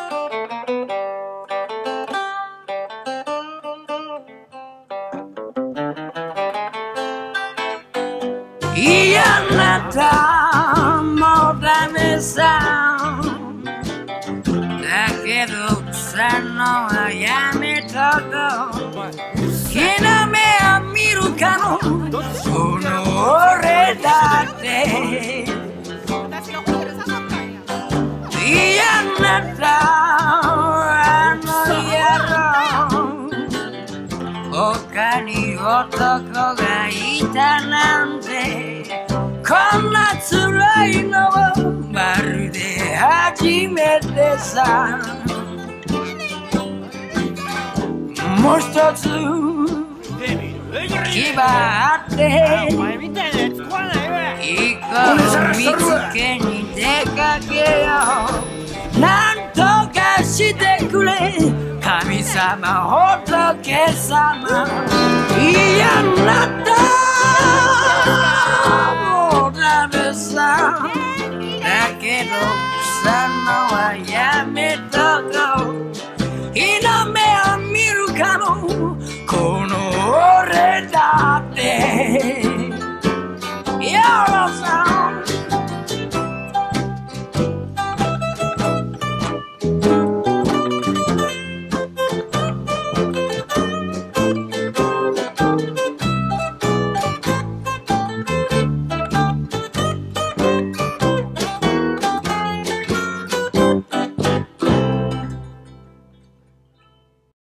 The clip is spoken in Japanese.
いやあなたもうダメさだけど腐るのはやめとこう日の目を見るかのこの俺だっていやあなたあの野郎他に男がいたなんてこんな辛いのはまるで初めてさもう一つ牙あっていい子を見つけに出かけようなんとかしてくれ神様仏様いやあなたもうダメさだけど腐るのはやめとこう日の目を見るかの